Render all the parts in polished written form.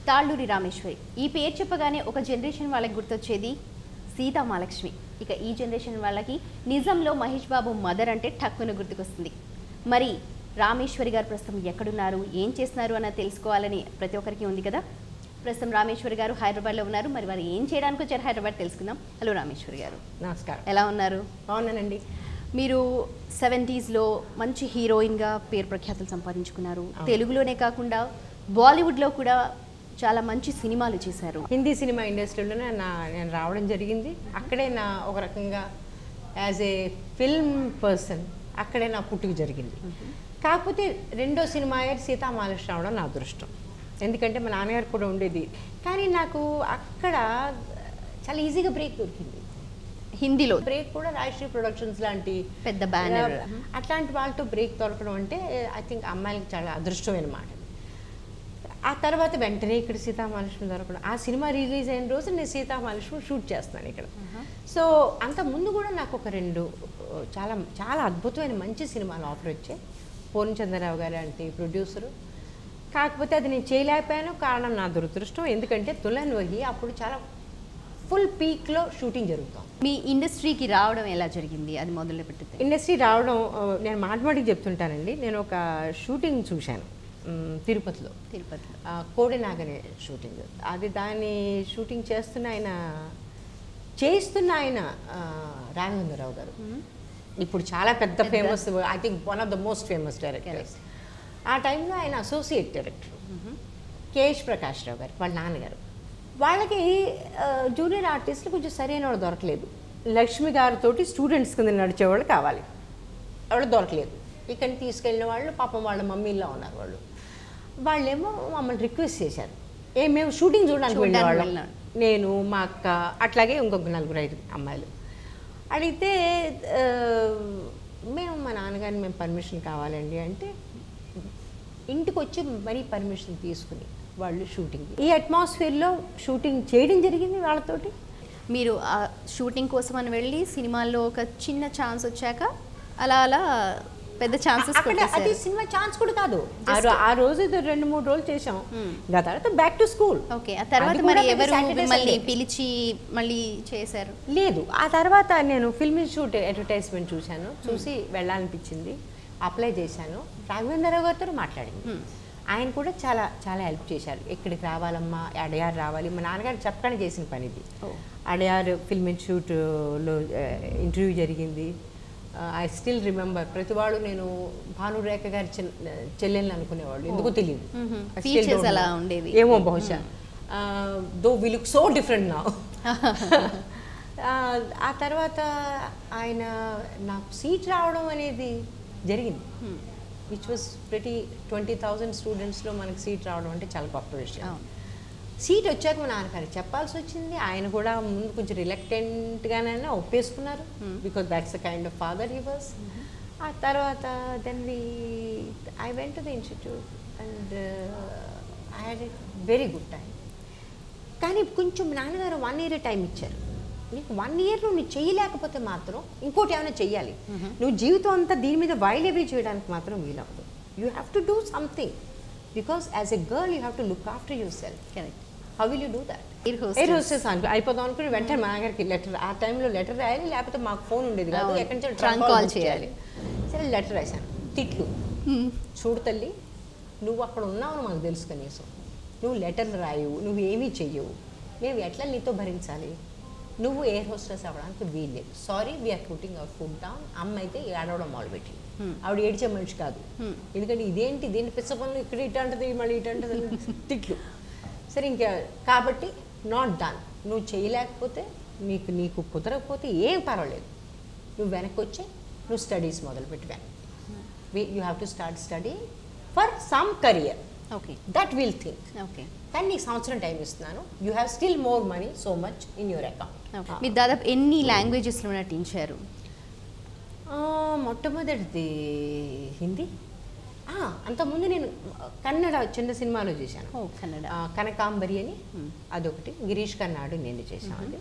తాళ్ళూరి రామేశ్వరి. ఈ పేరు చెప్పగానే ఒక జనరేషన్ వాళ్ళకి గుర్తొచ్చేది సీతా మహాలక్ష్మి. ఇక ఈ జనరేషన్ వాళ్ళకి నిజంలో మహేష్ బాబు మదర్ అంటే టక్కున గుర్తుకొస్తుంది. మరి రామేశ్వరి గారు ప్రస్తుతం ఎక్కడున్నారు, ఏం చేస్తున్నారు అన్నది తెలుసుకోవాలని ప్రతి ఒక్కరికి ఉంది కదా. ప్రస్తుతం రామేశ్వరి గారు హైదరాబాద్లో ఉన్నారు. మరి వారు ఏం చేయడానికి వచ్చారు హైదరాబాద్ తెలుసుకుందాం. హలో రామేశ్వరి గారు. నమస్కారం. ఎలా ఉన్నారు? బాగున్నానండి. మీరు 70s మంచి హీరోయిన్గా పేరు ప్రఖ్యాతులు సంపాదించుకున్నారు. తెలుగులోనే కాకుండా బాలీవుడ్లో కూడా చాలా మంచి సినిమాలు చేశారు. హిందీ సినిమా ఇండస్ట్రీలోనే నేను రావడం జరిగింది. అక్కడే నా ఒక రకంగా యాజ్ ఏ ఫిల్మ్ పర్సన్ అక్కడే నా పుట్టుక జరిగింది. కాకపోతే రెండో సినిమా సీతా మహాలక్ష్మి రావడం నా అదృష్టం. ఎందుకంటే మా నాన్నగారు కూడా ఉండేది. కానీ నాకు అక్కడ చాలా ఈజీగా బ్రేక్ దొరికింది. హిందీలో బ్రేక్ కూడా రాజశ్రీ ప్రొడక్షన్స్ లాంటి పెద్ద బ్యానర్ అట్లాంటి వాళ్ళతో బ్రేక్ దొరకడం అంటే ఐ థింక్ అమ్మాయిలకి చాలా అదృష్టమైన మాట. ఆ తర్వాత వెంటనే ఇక్కడ సీతా మహాలక్ష్మి దొరకడం, ఆ సినిమా రిలీజ్ అయిన రోజు నేను సీతా మహాలక్ష్మి షూట్ చేస్తాను ఇక్కడ. సో అంత ముందు కూడా నాకు ఒక రెండు చాలా చాలా అద్భుతమైన మంచి సినిమాలు ఆఫర్ వచ్చాయి. పూర్ణచంద్రరావు గారు అంటే ప్రొడ్యూసరు. కాకపోతే అది నేను చేయలేకపోయాను. కారణం నా దురదృష్టం. ఎందుకంటే దుల్హన్ వహి అప్పుడు చాలా ఫుల్ పీక్లో షూటింగ్ జరుగుతాం. మీ ఇండస్ట్రీకి రావడం ఎలా జరిగింది, అది మొదలు పెడితే? ఇండస్ట్రీ రావడం నేను మాటిమాటికి చెప్తుంటానండి. నేను ఒక షూటింగ్ చూశాను తిరుపతిలో. కోడినాగ్ అనే షూటింగ్. అది దాన్ని షూటింగ్ చేస్తున్న ఆయన రాఘవేంద్రరావు గారు. ఇప్పుడు చాలా పెద్ద famous, I think one of the most famous directors. ఆ టైంలో ఆయన associate director KS Prakash Rao గారు, వాళ్ళ నాన్నగారు. వాళ్ళకి జూనియర్ ఆర్టిస్టులు కొంచెం సరైన వాళ్ళు దొరకలేదు. లక్ష్మి గారితో స్టూడెంట్స్ కింద నడిచేవాళ్ళు కావాలి, వాళ్ళు దొరకలేదు. ఇక్కడిని తీసుకెళ్ళిన వాళ్ళు పాపం వాళ్ళ మమ్మీలా ఉన్నారు. వాళ్ళేమో మమ్మల్ని రిక్వెస్ట్ చేశారు, మేము షూటింగ్ చూడడానికి వెళ్ళేవాళ్ళం. నేను, మా అక్క, అట్లాగే ఇంకొక 4-5 అమ్మాయిలు. అడిగితే మేము మా నాన్నగారిని మేము పర్మిషన్ కావాలండి అంటే ఇంటికి వచ్చి మరీ పర్మిషన్ తీసుకుని వాళ్ళు షూటింగ్, ఈ అట్మాస్ఫియర్లో షూటింగ్ చేయడం జరిగింది వాళ్ళతోటి. మీరు షూటింగ్ కోసం అని వెళ్ళి సినిమాల్లో ఒక చిన్న ఛాన్స్ వచ్చాక అలా పెద్ద ఛాన్సెస్. అది సినిమా ఛాన్స్ కూడా కాదు. ఆ రోజు 2-3 రోజులు చేసాం. ఆ తర్వాత బ్యాక్ టు స్కూల్. ఓకే. ఆ తర్వాత మరి ఎవరు మిమ్మల్ని పిలిచి మళ్ళీ చేశారు? లేదు. ఆ తర్వాత నేను ఫిల్మ్ ఇన్స్టిట్యూట్ అడ్వర్టైజ్మెంట్ చూశాను. చూసి వెళ్ళాలనిపించింది, అప్లై చేశాను. రాఘవేంద్రరావు గారితో మాట్లాడింది. ఆయన కూడా చాలా చాలా హెల్ప్ చేశారు. ఎక్కడికి రావాలమ్మా, అడయార్ రావాలి. మా నాన్నగారు చెప్పగానే చేసిన పని ఇది. అడయార్ ఫిల్మ్ ఇన్స్టిట్యూట్లో ఇంటర్వ్యూ జరిగింది. I still remember. ప్రతి వాడు నేను భానురేఖ గారి చెల్లెల్ని అనుకునేవాళ్ళు, ఎందుకు తెలియదు. ఏమో బహుశా though we look so different నా. ఆ తర్వాత ఆయన నాకు సీట్ రావడం అనేది జరిగింది, విచ్ వాజ్ ప్రతి 20,000 స్టూడెంట్స్లో మనకి సీట్ రావడం అంటే చాలా గొప్ప విషయం. సీట్ వచ్చాక మా నాన్నగారికి చెప్పాల్సి వచ్చింది. ఆయన కూడా ముందు కొంచెం రిలక్టెంట్గానే ఒప్పేసుకున్నారు, because that's the kind of father he was. ఆ తర్వాత then I went to the institute and I had a very good time. కానీ కొంచెం నాన్నగారు 1 year టైం ఇచ్చారు. నీకు 1 year నువ్వు చేయలేకపోతే మాత్రం ఇంకోటి ఏమైనా చెయ్యాలి. నువ్వు జీవితం అంతా దీని మీద వైలేబీ చేయడానికి మాత్రం వీలవ్వదు. You have to do something, because as a girl you have to look after yourself. Correct. How will you do that? Air hostess అయిపోదాం అనుకుని వెంటనే మా నాన్నగారికి లెటర్, ఆ టైంలో లెటర్ రాయాలి, లేకపోతే మాకు ఫోన్ ఉండేది కాదు, ఎక్కడి నుంచి ట్రంక్ కాల్ చేయాలి. సరే లెటర్ రాశాను. తిట్లు, చూడు తల్లి, నువ్వు అక్కడ ఉన్నావు మాకు తెలుసు, కనీసం నువ్వు లెటర్లు రాయవు, నువ్వు ఏమీ చెయ్యవు, మేము ఎట్లా నీతో భరించాలి? నువ్వు ఎయిర్ హోస్టెస్ అవ్వడానికి వీల్లేదు. Sorry, we're putting our food down. అమ్మ అయితే ఏడవడం మొదలుపెట్టి, ఆవిడ ఏడిచే మనిషి కాదు. ఎందుకంటే దీన్ని పిచ్చ పనులు, ఇక్కడ ఇటు అంటది, మళ్ళీ ఇటు అంటది, తిట్లు. సరే ఇంకా కాబట్టి నాట్ డన్. నువ్వు చేయలేకపోతే, నీకు కుదరకపోతే ఏం పర్వాలేదు, నువ్వు వెనక్కి వచ్చి నువ్వు స్టడీస్ మొదలుపెట్టి వెనక్కి. You have to start study for some career. Okay, that will think. Okay, కానీ నీకు సంవత్సరం టైం ఇస్తున్నాను. You have still more money, so much in your account. మీరు దాదాపు ఎన్ని లాంగ్వేజెస్లో నటించారు? మొట్టమొదటిది హిందీ. అంతకుముందు నేను కన్నడ చిన్న సినిమాలో చేశాను. కన్నడ. కనకాంబరి అని అదొకటి, గిరీష్ కర్నాడు నేను చేశాను. అది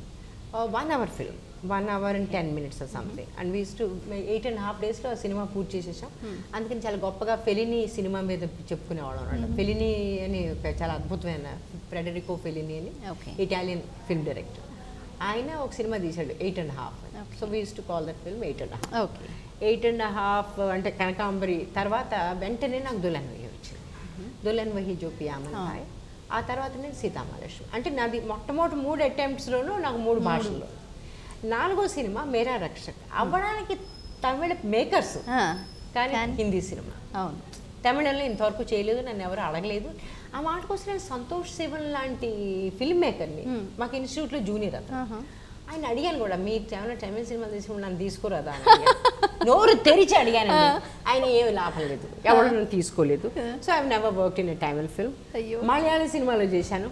1 hour film, 1 hour and 10 minutes or something. And we used to 8.5 daysలో ఆ సినిమా పూర్తి చేసేసాం. అందుకని చాలా గొప్పగా ఫెలిని సినిమా మీద చెప్పుకునేవాళ్ళం అనమాట. ఫెలిని అని ఒక చాలా అద్భుతమైన ఫెడరికో ఫెలిని అని ఇటాలియన్ ఫిల్మ్ డైరెక్టర్, ఆయన ఒక సినిమా తీశాడు 8.5. So we use to call that film 8.5. 8.5 అంటే కనకాంబరి తర్వాత వెంటనే నాకు దుల్హన్ వహీ వచ్చింది. దుల్హన్ వహీ జో పియామన్ హాయ్. ఆ తర్వాత నేను సీతామహాలక్ష్మి. అంటే నాది మొట్టమొదటి 3 అటెంప్ట్స్లోనూ నాకు 3 భాషల్లో. 4వ సినిమా మేరా రక్షక్ అవ్వడానికి తమిళ మేకర్స్, కానీ హిందీ సినిమా. అవును, తమిళంలో ఇంతవరకు చేయలేదు, నన్ను ఎవరు అడగలేదు. ఆ మాట కోసం నేను సంతోష్ శివన్ లాంటి ఫిల్మ్ మేకర్ని మాకు ఇన్స్టిట్యూట్లో జూనియర్ అతను, ఆయన అడిగాను కూడా, మీరు ఏమైనా తమిళ సినిమా తీసుకుని నన్ను తీసుకురాదా అని నోరు తెరిచి అడిగాను. ఆయన ఏమి లాభం లేదు, ఎవరు నన్ను తీసుకోలేదు. So I never work in a Tamil film. Malayalam సినిమాలో చేశాను.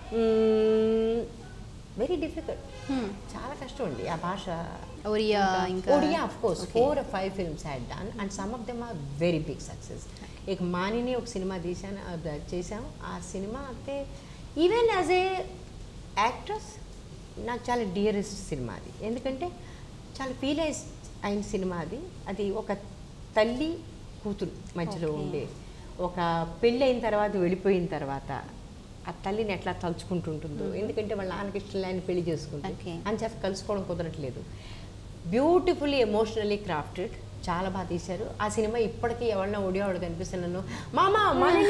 వెరీ డిఫికల్ట్, చాలా కష్టం అండి ఆ భాష. Oriya of course 4 or 5 films I had done and some of them are very big success. एक మానిని ఒక సినిమా తీశాను, చేసాము. ఆ సినిమా అంటే ఈవెన్ యాజ్ ఏ యాక్ట్రెస్ నాకు చాలా డియరెస్ట్ సినిమా అది. ఎందుకంటే చాలా ఫీల్ అయిన సినిమా అది. అది ఒక తల్లి కూతురు మధ్యలో ఉండే, ఒక పెళ్ళి అయిన తర్వాత వెళ్ళిపోయిన తర్వాత ఆ తల్లిని ఎట్లా తలుచుకుంటుంటుందో, ఎందుకంటే వాళ్ళ నాన్నకి ఇష్టం లేని పెళ్లి చేసుకుంటుంది అని చెప్పి కలుసుకోవడం కుదరట్లేదు. బ్యూటిఫుల్లీ ఎమోషనలీ క్రాఫ్టెడ్, చాలా బాగా తీశారు. ఆ సినిమా ఇప్పటికీ ఎవరన్నా ఒడియావాడు కనిపిస్తే నన్ను మామా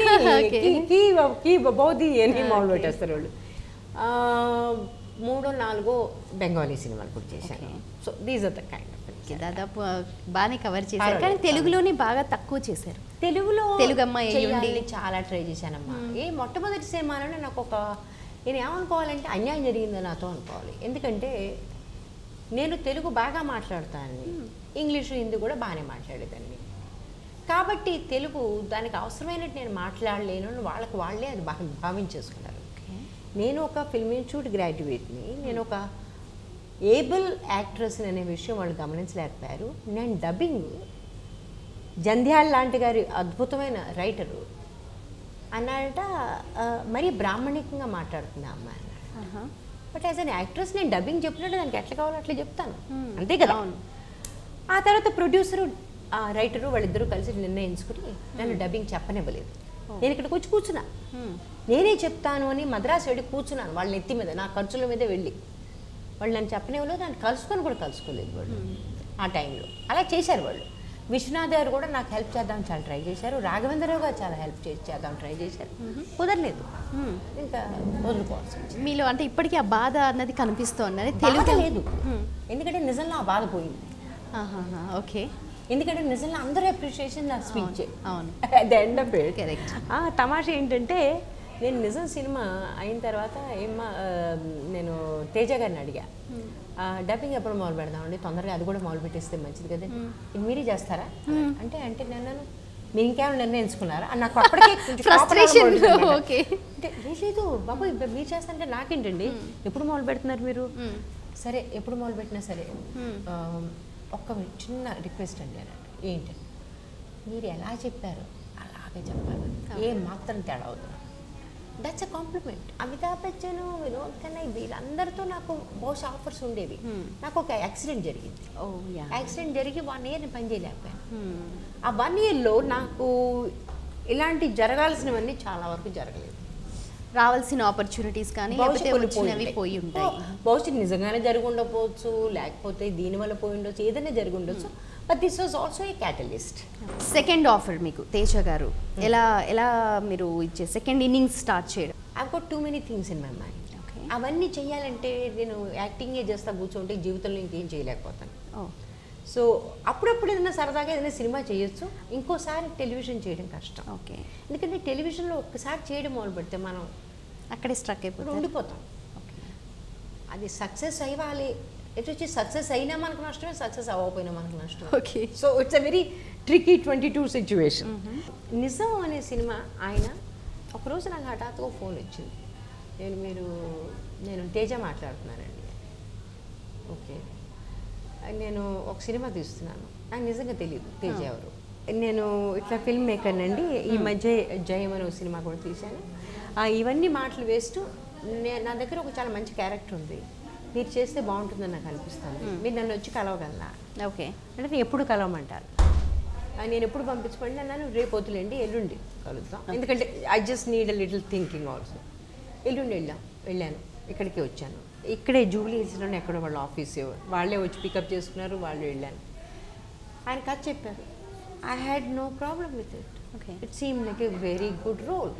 కీ బౌద్ధి అని మొదలు పెట్టేస్తారు వాళ్ళు. 3 or 4 బెంగాలీ సినిమాలు కూడా చేశాను. So these are the kind of films. దాదాపు బాగానే కవర్ చేశారు, కానీ తెలుగులోనే బాగా తక్కువ చేశారు. తెలుగు అమ్మాయి చాలా ట్రై చేశానమ్మా. మొట్టమొదటి సినిమాలోనే నాకు నేను ఏమనుకోవాలంటే అన్యాయం జరిగిందో నాతో అనుకోవాలి. ఎందుకంటే నేను తెలుగు బాగా మాట్లాడతాను, ఇంగ్లీషు హిందీ కూడా బాగానే మాట్లాడేదాన్ని. కాబట్టి తెలుగు దానికి అవసరమైనట్టు నేను మాట్లాడలేను, వాళ్ళే అది భావించేసుకున్నారు. నేను ఒక ఫిల్మ్ ఇన్స్టిట్యూట్ గ్రాడ్యుయేట్ని, నేను ఒక ఏబుల్ యాక్ట్రెస్ అనే విషయం వాళ్ళు గమనించలేకపోయారు. నేను డబ్బింగ్ జంధ్యాల లాంటి గారి అద్భుతమైన రైటరు అన్నాడట, మరీ బ్రాహ్మణికంగా మాట్లాడుతుంది ఆ అమ్మాయి అన్నాడు. బట్ యాజ్ అన్ యాక్ట్రెస్ నేను డబ్బింగ్ చెప్పినట్టు దానికి ఎట్లా కావాలో అట్లా చెప్తాను, అంతే కదా. ఆ తర్వాత ప్రొడ్యూసరు రైటరు వాళ్ళిద్దరూ కలిసి నిర్ణయించుకుని నన్ను డబ్బింగ్ చెప్పనివ్వలేదు. నేను ఇక్కడికి వచ్చి కూర్చున్నా, నేనే చెప్తాను అని మద్రాసు వెళ్ళి కూర్చున్నాను వాళ్ళ నెత్తి మీద, నా ఖర్చుల మీదే వెళ్ళి. వాళ్ళు నన్ను చెప్పనివ్వలేదు, నన్ను కలుసుకోలేదు వాళ్ళు ఆ టైంలో. అలా చేశారు వాళ్ళు. విశ్వనాథ్ గారు కూడా నాకు హెల్ప్ చేద్దాం చాలా ట్రై చేశారు, రాఘవేంద్రరావు గారు చాలా హెల్ప్ చేద్దాం ట్రై చేశారు, కుదరలేదు. ఇంకా వదులుకోవాల్సి వచ్చింది. మీలో అంటే ఇప్పటికీ ఆ బాధ అన్నది కనిపిస్తోంది. తెలుగు లేదు, ఎందుకంటే నిజంగా ఆ బాధ పోయింది. ఓకే, ఎందుకంటే నిజంగా అందరూ అప్రిషియేషన్ నా స్పీచ్. అవును, the end of it. Correct. తమాషా ఏంటంటే నేను నిజం సినిమా అయిన తర్వాత నేను తేజ గారిని అడిగా, డబ్బింగ్ ఎప్పుడు మొదలు పెడదామండి, తొందరగా అది కూడా మొదలు పెట్టేస్తే మంచిది కదా, ఇది మీరే చేస్తారా అంటే నేను మీరు ఇంకేమైనా నిర్ణయించుకున్నారా అని నాకు అప్పటికే అంటే లేదు బాబు మీరు చేస్తారంటే నాకేంటండి, ఎప్పుడు మొదలు పెడుతున్నారు మీరు, సరే ఎప్పుడు మొదలు పెట్టినా సరే ఒక్క చిన్న రిక్వెస్ట్ అండి అన్నాడు. ఏంటంటే మీరు ఎలా చెప్పారు అలాగే చెప్పాలి, ఏం మాత్రం తేడా అవుతుంది. That's a compliment. Amitabh Bachchan, Vinod Khanna వీళ్ళందరితో నాకు బహుశా ఆఫర్స్ ఉండేవి. నాకు ఒక యాక్సిడెంట్ జరిగింది. యాక్సిడెంట్ జరిగి 1 year నేను పని చేయలేకపోయాను. ఆ 1 yearలో నాకు ఇలాంటి జరగాల్సినవన్నీ చాలా వరకు జరగలేదు. రావాల్సిన ఆపర్చునిటీస్ కానీ పోయి ఉంటాయి. బహుశా నిజంగానే జరిగి ఉండకపోవచ్చు, లేకపోతే దీనివల్ల పోయి ఉండొచ్చు, ఏదైనా జరిగి ఉండొచ్చు. But this was also a catalyst. Second offer మీకు తేజ గారు ఎలా మీరు ఇచ్చే సెకండ్ ఇన్నింగ్స్ స్టార్ట్ చేయడం? I've got too many things in my mind. అవన్నీ చేయాలంటే నేను యాక్టింగే చేస్తా కూర్చుంటే జీవితంలో ఇంకేం చేయలేకపోతాను. సో అప్పుడప్పుడు ఏదైనా సరదాగా ఏదైనా సినిమా చేయొచ్చు, ఇంకోసారి టెలివిజన్ చేయడం కష్టం. ఓకే, ఎందుకంటే టెలివిజన్లో ఒక్కసారి చేయడం మొదలు పెడితే మనం అక్కడే స్ట్రక్ అయిపోయి ఉండిపోతాం. అది సక్సెస్ అయ్యాలి, ఎటు వచ్చి సక్సెస్ అయినా మనకు నష్టమే, సక్సెస్ అవ్వకపోయినా మనకు నష్టం. Okay, so it's a very tricky 22 situation. నిజం అనే సినిమా ఆయన ఒకరోజు నాకు హఠాత్తుగా ఫోన్ వచ్చింది, నేను తేజ మాట్లాడుతున్నానండి. ఓకే, నేను ఒక సినిమా తీస్తున్నాను, నాకు నిజంగా తెలియదు తేజ ఎవరు. నేను ఇట్లా ఫిల్మ్ మేకర్ అండి, ఈ మధ్య జయం అనే సినిమా కూడా తీశాను. ఇవన్నీ మాటలు వేస్తూ నా దగ్గర ఒక చాలా మంచి క్యారెక్టర్ ఉంది, మీరు చేస్తే బాగుంటుందని నాకు అనిపిస్తుంది, మీరు నన్ను వచ్చి కలవగలరా ఓకే. అంటే నేను ఎప్పుడు కలవమంటారు, నేను ఎప్పుడు పంపించమంటే నన్ను రేపు వద్దులేండి ఎల్లుండి కలుద్దాం, ఎందుకంటే I just need a little thinking also. ఎల్లుండి వెళ్ళాను, ఇక్కడికి వచ్చాను, ఇక్కడే జూబ్లీస్లోనే ఎక్కడో వాళ్ళ ఆఫీస్ వాళ్ళే వచ్చి పికప్ చేసుకున్నారు, వాళ్ళు వెళ్ళాను. ఆయన కథ చెప్పారు, I had no problem with it. Okay. It seemed like a very good role.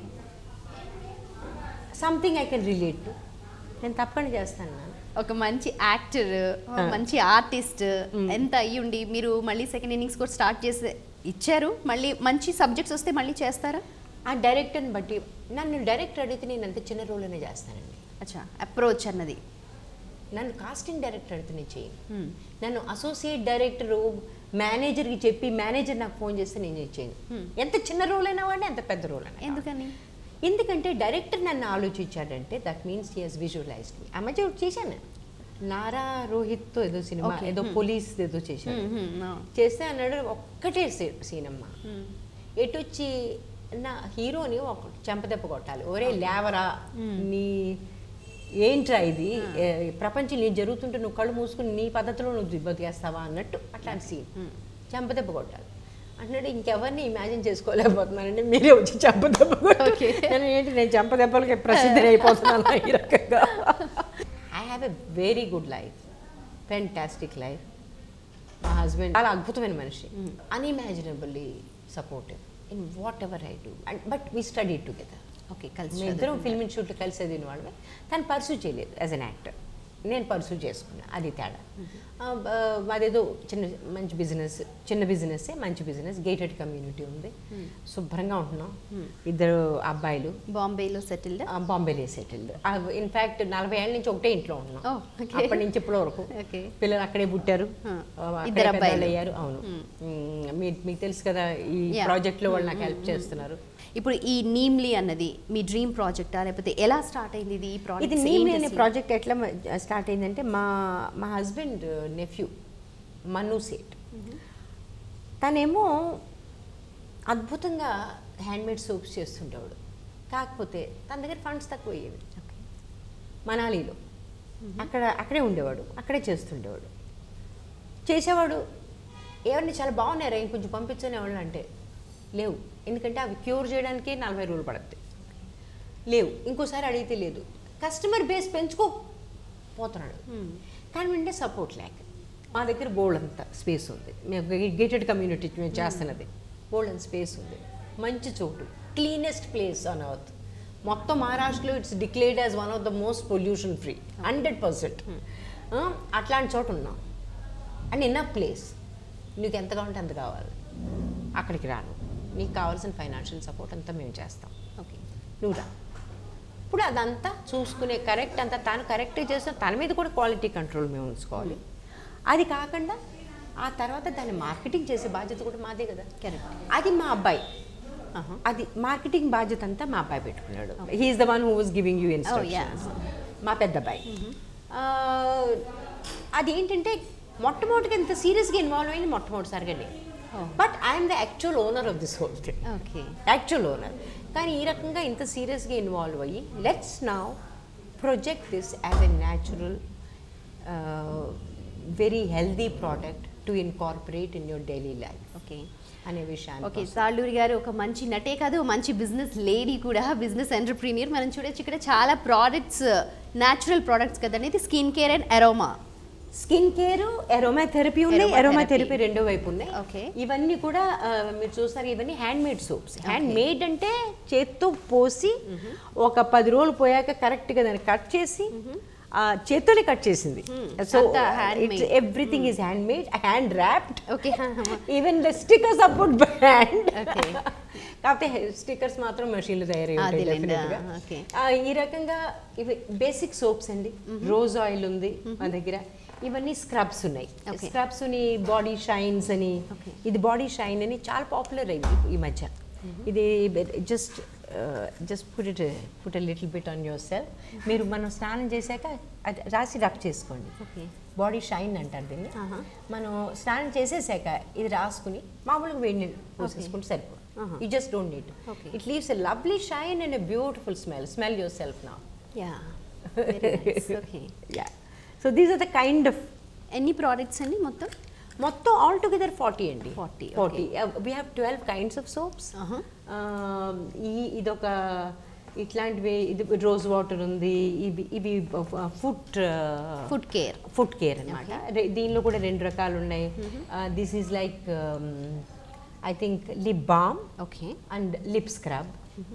Something I can relate to. నేను తప్పని చేస్తాను నేను. ఒక మంచి యాక్టర్, మంచి ఆర్టిస్ట్ ఎంత అయ్యుండి మీరు మళ్ళీ సెకండ్ ఇన్నింగ్స్ కూడా స్టార్ట్ చేసి ఇచ్చారు. మళ్ళీ మంచి సబ్జెక్ట్స్ వస్తే మళ్ళీ చేస్తారా? ఆ డైరెక్టర్ని బట్టి నన్ను డైరెక్టర్ అడిగితే నేను అంత చిన్న రోల్ అనే చేస్తానండి. అచ్చా, అప్రోచ్ అన్నది. నన్ను కాస్టింగ్ డైరెక్టర్ అడిగితే నేను చేయను. నన్ను అసోసియేట్ డైరెక్టరు మేనేజర్కి చెప్పి మేనేజర్ నాకు ఫోన్ చేస్తే నేను చేయను. ఎంత చిన్న రోల్ అయినా వాడిని, ఎంత పెద్ద రోల్ అయినా. ఎందుకని? ఎందుకంటే డైరెక్టర్ నన్ను ఆలోచించాడంటే that means he has visualized me. ఆ మధ్య చేశాను నారా రోహిత్తో ఏదో సినిమా, ఏదో పోలీస్ ఏదో చేశాను. చేస్తే అన్నాడు ఒక్కటే సీన్ అమ్మా, ఎటు వచ్చి నా హీరోని ఒక చెంపదెప్ప కొట్టాలి, ఒరే లేవరా నీ ఏంట్రా ఇది ప్రపంచం నీ జరుగుతుంటే నువ్వు కళ్ళు మూసుకుని నీ పద్ధతిలో నువ్వు బతికేస్తావా అన్నట్టు అట్లాంటి సీన్ చెంపదెప్ప కొట్టాలి అంటున్నాడు. ఇంకెవరిని ఇమాజిన్ చేసుకోలేకపోతున్నానండి, మీరే వచ్చి చెంపదెబ్బ కొట్టాను. ఏంటి నేను చెంపదెబ్బలకి ప్రసిద్ధి అయిపోతున్నాను ఈ రకంగా. I have a very good life, fantastic life. మా హస్బెండ్ చాలా అద్భుతమైన మనిషి, unimaginably supportive in whatever I do, but we study together. Okay, కలిసి మేము ఇద్దరం ఫిల్మ్ ఇన్స్టిట్యూట్లో కలిసి చదివిన వాళ్ళమే. తను పర్సూ చేయలేదు యాజ్ అన్ యాక్టర్, నేను పర్సూ చేసుకున్నాను, అది తేడా. అదేదో మంచి బిజినెస్, చిన్న బిజినెస్, మంచి బిజినెస్, గేటెడ్ కమ్యూనిటీ ఉంది, శుభ్రంగా ఉంటున్నాం. ఇద్దరు అబ్బాయిలు బాంబేలో సెటిల్డ్, బాంబేలో సెటిల్డ్. ఇన్ఫ్యాక్ట్ 40 ఏళ్ళ నుంచి ఒకటే ఇంట్లో ఉంటున్నాం, అప్పటి నుంచి ఇప్పటి వరకు. పిల్లలు అక్కడే పుట్టారు, ఇద్దరు అబ్బాయిలు అయ్యారు. అవును, మీకు తెలుసు కదా ఈ ప్రాజెక్ట్లో వాళ్ళు నాకు హెల్ప్ చేస్తున్నారు. ఇప్పుడు ఈ నీమ్లీ అన్నది మీ డ్రీమ్ ప్రాజెక్టా, లేకపోతే ఎలా స్టార్ట్ అయింది ఇది? ఇది నీమ్లీ అనే ప్రాజెక్ట్ ఎట్లా స్టార్ట్ అయిందంటే మా హస్బెండ్ నెఫ్యూ మన్ను సేట్, తనేమో అద్భుతంగా హ్యాండ్మేడ్ సోప్స్ చేస్తుండేవాడు. కాకపోతే తన దగ్గర ఫండ్స్ తక్కువ అయ్యేవి. మనాలిలో అక్కడే ఉండేవాడు, అక్కడే చేస్తుండేవాడు. చేసేవాడు, ఎవరిని చాలా బాగున్నారా ఇంకొంచెం పంపించనేవాళ్ళు అంటే లేవు, ఎందుకంటే అవి క్యూర్ చేయడానికి 40 రోజులు పడుతుంది. లేవు, ఇంకోసారి అడిగితే లేదు. కస్టమర్ బేస్ పెంచుకోపోతున్నాడు, కానీ అంటే సపోర్ట్ లేక. మా దగ్గర బోల్డ్ అంత స్పేస్ ఉంది, మేము గేటెడ్ కమ్యూనిటీ మేము చేస్తున్నది, బోల్డ్ అంత స్పేస్ ఉంది, మంచి చోటు, క్లీనెస్ట్ ప్లేస్ ఆన్ ఎర్త్. మొత్తం మహారాష్ట్రలో it's declared as one of the most pollution free 100%. అట్లాంటి చోట ఉన్నాం అండ్ ఇన్ అ ప్లేస్. నీకు ఎంత కావాలంటే అంత కావాలి, అక్కడికి రాను, నీకు కావాల్సిన ఫైనాన్షియల్ సపోర్ట్ అంతా మేము చేస్తాం, ఓకే నువ్వు రా. ఇప్పుడు అదంతా చూసుకునే కరెక్ట్ అంతా తాను కరెక్ట్గా చేస్తే తన మీద కూడా క్వాలిటీ కంట్రోల్ మేము ఉంచుకోవాలి. అది కాకుండా ఆ తర్వాత దాన్ని మార్కెటింగ్ చేసే బాధ్యత కూడా మాదే కదా. కరెక్ట్. అది మా అబ్బాయి, అది మార్కెటింగ్ బాధ్యత అంతా మా అబ్బాయి పెట్టుకున్నాడు. He's the one who was giving you instructions. మా పెద్ద అబ్బాయి అది ఏంటంటే మొట్టమొదటిగా ఇంత సీరియస్గా ఇన్వాల్వ్ అయింది మొట్టమొదటిసారిగానే. But I'm the actual owner of this whole thing. Okay, actual owner. కానీ ఈ రకంగా ఇంత సీరియస్గా ఇన్వాల్వ్ అయ్యి let's now project this as a natural very healthy product to incorporate in your daily life. Okay అనే విషయాన్ని. ఓకే, తాళ్ళూరి గారు ఒక మంచి నటే కాదు, మంచి బిజినెస్ లేడీ కూడా, బిజినెస్ ఎంటర్ప్రీనియర్. మనం చూడొచ్చు ఇక్కడ చాలా ప్రోడక్ట్స్, న్యాచురల్ ప్రోడక్ట్స్ కదండి. ఇది skin care and aroma. Skin care, aroma therapy ఉన్నాయి, అరోమా థెరపీ రెండో వైపు ఉన్నాయి. ఓకే, ఇవన్నీ కూడా మీరు చూస్తారు, ఇవన్నీ handmade soaps. Handmade అంటే చేత్తో పోసి ఒక 10 రోజులు పోయాక కరెక్ట్గా దాన్ని కట్ చేసి చేత్తోనే కట్ చేసింది. So everything is handmade, hand wrapped. Okay, even the stickers are put by hand. కాకపోతే స్టిక్కర్స్ మాత్రం మెషిన్లు తయారై ఉంటాయి. ఈ రకంగా ఇవి బేసిక్ సోప్స్ అండి. రోజ్ ఆయిల్ ఉంది మా దగ్గర. ఇవన్నీ స్క్రబ్స్ ఉన్నాయి. స్క్రబ్స్ అని బాడీ షైన్స్ అని, ఇది బాడీ షైన్ అని చాలా పాపులర్ అయింది ఈ మధ్య. ఇది just put a little bit on yourself. మీరు మనం స్నానం చేశాక అది రాసి రబ్ చేసుకోండి. బాడీ షైన్ అంటారు దీన్ని. మనం స్నానం చేసేసాక ఇది రాసుకుని మామూలుగా వేడి నీళ్ళు పోసేసుకుంటే సరిపోదు. You just don't need. It leaves a lovely shine and a beautiful smell. Smell yourself now. Yeah, okay. So these are the kind of ఎన్ని ప్రోడక్ట్స్ అండి మొత్తం? మొత్తం ఆల్ టుగెదర్ 40 అండి. 40 we have 12 kinds of soaps. ఇదొక ఇట్లాంటివి, ఇది rose water ఉంది, ఇవి ఫుట్ కేర్ అనమాట. దీనిలో కూడా 2 రకాలు ఉన్నాయి. This is like I think lip balm and lip scrub.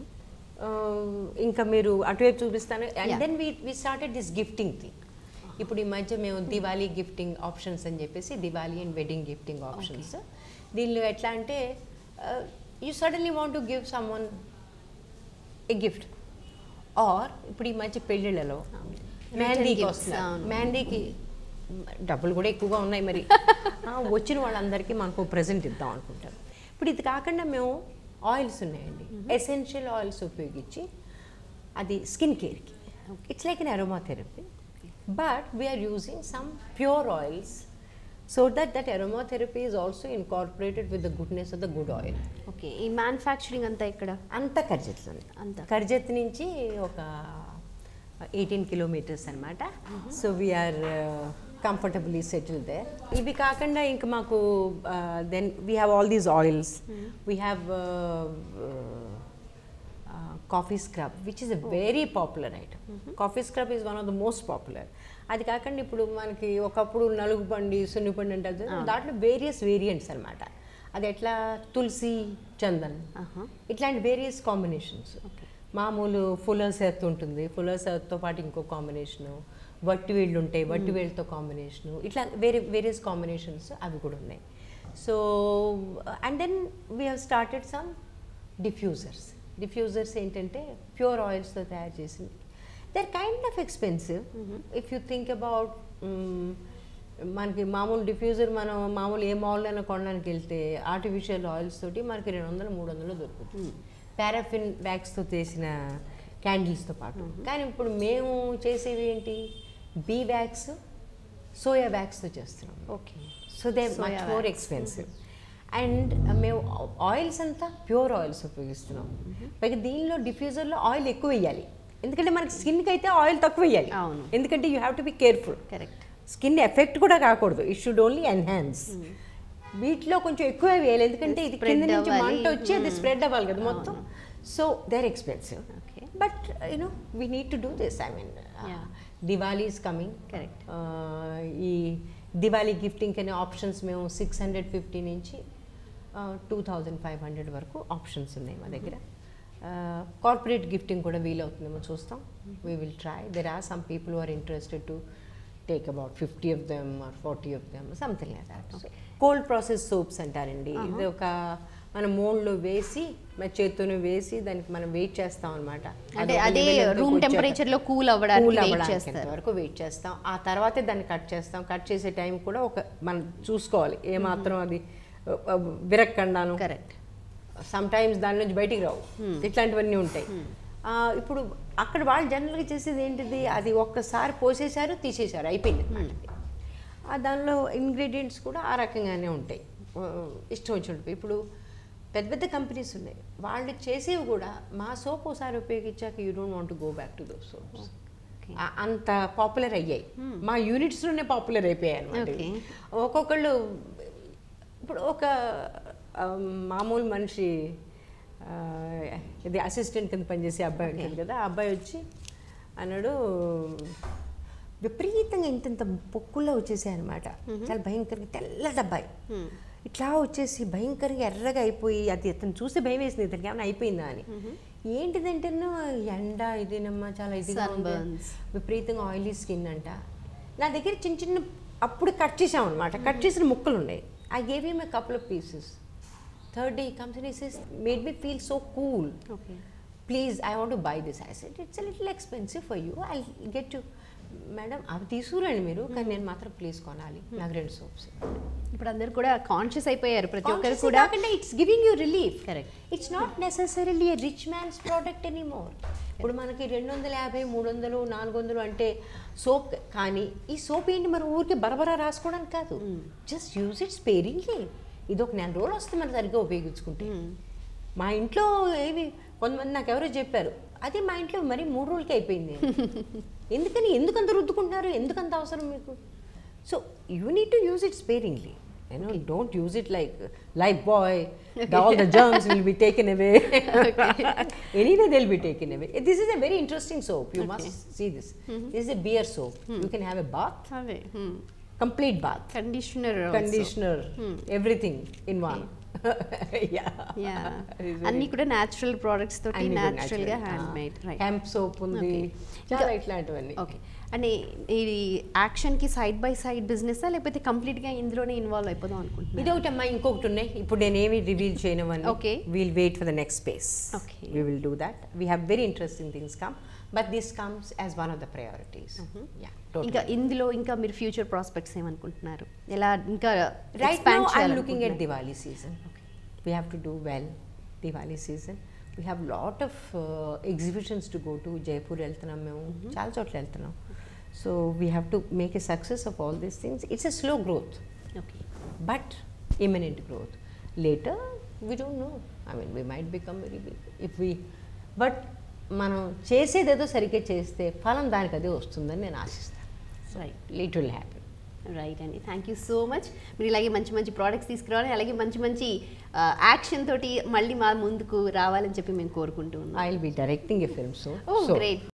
ఇంకా మీరు అటువైపు చూపిస్తాను. And then we started this gifting thing. ఇప్పుడు ఈ మధ్య మేము దివాళీ గిఫ్టింగ్ ఆప్షన్స్ అని చెప్పేసి, Diwali and wedding gifting options. దీనిలో ఎట్లా అంటే you suddenly want to give someone a gift, or ఇప్పుడు ఈ మధ్య పెళ్ళిళ్ళలో మెహందీకి వస్తున్నారు, మెహందీకి డబ్బులు కూడా ఎక్కువగా ఉన్నాయి, మరి వచ్చిన వాళ్ళందరికీ మనకు ప్రెజెంట్ ఇద్దాం అనుకుంటారు. ఇప్పుడు ఇది కాకుండా మేము ఆయిల్స్ ఉన్నాయండి, ఎసెన్షియల్ ఆయిల్స్ ఉపయోగించి, అది స్కిన్ కేర్కి. It's like an aroma therapy, but we are using some pure oils so that aromatherapy is also incorporated with the goodness of the good oil. Okay, ఈ మ్యానుఫ్యాక్చరింగ్ అంతా ఇక్కడ అంతా కర్జత్లోనే. కర్జత్ నుంచి ఒక 18 kilometers అనమాట. So we're comfortably settle there. ఇవి కాకుండా ఇంకా మాకు then we have all these oils. We have coffee scrub, which is a very popular item. Coffee scrub is one of the most popular. అది కాకుండా ఇప్పుడు మనకి ఒకప్పుడు నలుగుపండి, సున్నిపండి అంటే దాంట్లో వేరియస్ వేరియంట్స్ అనమాట. అది ఎట్లా తులసి, చందన్, ఇట్లాంటి వేరియస్ కాంబినేషన్స్. మామూలు ఫుల్లర్స్ ఎర్త్ ఉంటుంది, ఫుల్లర్స్ ఎర్త్తో పాటు ఇంకో కాంబినేషను, వట్టి వేళ్ళు ఉంటాయి, వట్టి వేళ్ళతో కాంబినేషను, ఇట్లా వేరియస్ కాంబినేషన్స్ అవి కూడా ఉన్నాయి. So and then we have started some diffusers ఏంటంటే ప్యూర్ ఆయిల్స్తో తయారు చేసింది. They are kind of expensive if you think about. మనకి మామూలు డిఫ్యూజర్ మనం మామూలు ఏ మాల్లోనే కొనడానికి వెళ్తే ఆర్టిఫిషియల్ ఆయిల్స్ తోటి మనకి 200-300 దొరుకుతుంది, పారాఫిన్ వ్యాక్స్తో చేసిన క్యాండిల్స్తో పాటు. కానీ ఇప్పుడు మేము చేసేవి ఏంటి, బీ వ్యాక్స్, సోయా వ్యాక్స్తో చేస్తున్నాం. So they much more expensive. And మేము ఆయిల్స్ అంతా ప్యూర్ ఆయిల్స్ ఉపయోగిస్తున్నాం. పైగా దీనిలో డిఫ్యూజర్లో ఆయిల్ ఎక్కువ వేయాలి, ఎందుకంటే మనకి స్కిన్కి అయితే ఆయిల్ తక్కువ వేయాలి, ఎందుకంటే you have to be careful. Correct, skin effect కూడా కాకూడదు, ఇట్ షుడ్ ఓన్లీ ఎన్హాన్స్. వీటిలో కొంచెం ఎక్కువ వేయాలి, ఎందుకంటే ఇది కింద నుంచి మంట వచ్చి అది స్ప్రెడ్ అవ్వాలి కదా మొత్తం. So they are expensive, but you know we need to do this. I mean Diwali is coming. Correct, ఈ దివాళీ గిఫ్టింగ్ అనే ఆప్షన్స్ మేము 650 నుంచి 2500 వరకు ఆప్షన్స్ ఉన్నాయి మా దగ్గర. కార్పొరేట్ గిఫ్టింగ్ కూడా వీలవుతుందేమో చూస్తాం. We will try. There are some people who are interested to take about 50 of them or 40 of them, something like that. Cold process soaps అంటారండి. ఇది ఒక మనం మోల్డ్లో వేసి మన చేత్తోనే వేసి దానికి మనం వెయిట్ చేస్తాం అనమాట. అంటే అదే రూమ్ టెంపరేచర్లో కూల్ అవ్వడానికి వరకు వెయిట్ చేస్తాం. ఆ తర్వాతే దాన్ని కట్ చేస్తాం. కట్ చేసే టైం కూడా ఒక మనం చూసుకోవాలి, ఏమాత్రం అది విరక్కండాను. కరెక్ట్, సమ్ టైమ్స్ దాని నుంచి బయటికి రావు, ఇట్లాంటివన్నీ ఉంటాయి. ఇప్పుడు అక్కడ వాళ్ళు జనరల్గా చేసేది ఏంటిది, అది ఒక్కసారి పోసేసారు, తీసేశారు, అయిపోయింది. దానిలో ఇంగ్రీడియంట్స్ కూడా ఆ రకంగానే ఉంటాయి, ఇష్టం వచ్చినట్టు. ఇప్పుడు పెద్ద పెద్ద కంపెనీస్ ఉన్నాయి, వాళ్ళు చేసేవి కూడా మా సోప్ ఒకసారి ఉపయోగించాక you don't want to go back to those soaps. అంత పాపులర్ అయ్యాయి, మా యూనిట్స్లోనే పాపులర్ అయిపోయాయి అనమాట. ఒక్కొక్కళ్ళు ఇప్పుడు ఒక మామూలు మనిషి, ఇది అసిస్టెంట్ కింద పనిచేసే అబ్బాయి ఉంటుంది కదా, ఆ అబ్బాయి వచ్చి అన్నాడు, విపరీతంగా ఇంత పొక్కుల్లో వచ్చేసాయి అనమాట. చాలా భయంకరంగా తెల్లటి అబ్బాయి, ఇట్లా వచ్చేసి భయంకరంగా ఎర్రగా అయిపోయి, అది అతను చూస్తే భయం వేసింది, ఇతనికి ఏమైనా అయిపోయిందా అని. ఏంటిదంటే ఎండ ఇదేనమ్మా, చాలా ఇదిగా ఉంది, విపరీతంగా ఆయిలీ స్కిన్ అంట. నా దగ్గర చిన్న చిన్న అప్పుడు కట్ చేసాం అనమాట, కట్ చేసిన ముక్కలు ఉన్నాయి. I gave him a couple of pieces. Third day he comes and he says, made me feel so cool. Okay. Please, I want to buy this. I said, it's a little expensive for you. I'll get you. Madam, అవి తీసుకురండి మీరు, కానీ నేను మాత్రం please కొనాలి, నాకు 2 soaps. ఇప్పుడు అందరు కూడా కాన్షియస్ అయిపోయారు, ప్రతి ఒక్కరు కూడా. It's giving you relief. Correct, it's not necessarily a rich man's product anymore. ఇప్పుడు మనకి 250, 300, 400 అంటే సోప్. కానీ ఈ సోప్ ఏంటి, మరి ఊరికి బరబరా రాసుకోవడానికి కాదు, జస్ట్ యూజ్ ఇట్ స్పేరింగ్లీ. ఇది ఒక 4 రోజులు వస్తే మనం సరిగ్గా ఉపయోగించుకుంటే. మా ఇంట్లో ఏవి కొంతమంది నాకు ఎవరో చెప్పారు, అదే మా ఇంట్లో మరి 3 రోజులకి అయిపోయింది. ఎందుకు అంత రుద్దుకుంటున్నారు, ఎందుకంత అవసరం మీకు? So you need to use it sparingly. Don't use it like Lifebuoy. All the germs will be taken away. Anyway, they'll be taken away. This is a very interesting soap. You must see this. This is a beer soap. You can have a bath, complete bath, conditioner, everything in one. అన్ని కూడా natural products తోటి natural గా handmade. Hemp soap ఉంది, చాలా ఇట్లాంటివన్నీ. Okay, అంటే ఇది action కి సైడ్ బై సైడ్ బిజినెస్ లేకపోతే కంప్లీట్ గా ఇందులోనే ఇన్వాల్వ్ అయిపోదాం అనుకుంటున్నాను? ఇది ఒకటి అమ్మా, ఇంకొకటి ఉన్నాయి. ఇప్పుడు నేనేమి రివీల్ చేయనివన్నీ. Okay, we'll wait for the next space. Okay, we will do that. We have very interesting things come, but this comes as one of the priorities. Yeah, totally. ఇంకా ఇందులో ఇంకా మీరు ఫ్యూచర్ ప్రాస్పెక్ట్స్ ఏమనుకుంటున్నారు? ఎలా ఇంకా right now I'm looking at Diwali season. We have to do well Diwali season. We have lot of exhibitions to go to. Jaipur వెళ్తున్నాం మేము, చాలా చోట్ల వెళ్తున్నాం. So we have to make a success of all these things. It's a slow growth, okay, but imminent growth. Later we don't know. I mean, we might become very big if we, but మనం చేసేదేదో సరిగ్గా చేస్తే ఫలం దానికి అదే వస్తుందని నేను ఆశిస్తాను. Right, it will happen. Right అండి, థ్యాంక్ యూ సో మచ్. మీరు ఇలాగే మంచి మంచి ప్రోడక్ట్స్ తీసుకురావాలి, అలాగే మంచి మంచి యాక్షన్ తోటి మళ్ళీ మా ముందుకు రావాలని చెప్పి మేము కోరుకుంటూ ఉన్నాం. I will be directing a film. So great.